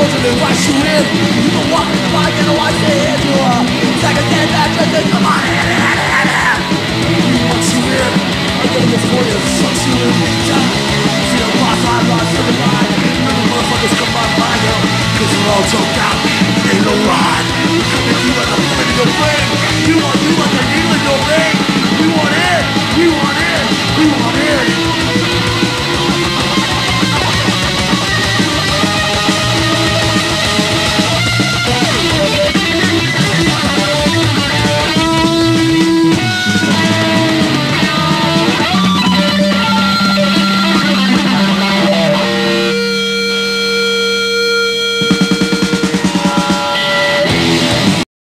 soldier to rush you in. You can walk in the bike and watch the hit you up. Second hand back, just think, come on in. We want you in. I get this for you, sucks you in. See the boss, I lost to the line. And the motherfuckers come on by you. Cause you're all choked out in the ride. Come at you like a flame in your brain. You want you like a needle in your vein. We want in, we want in, we want in.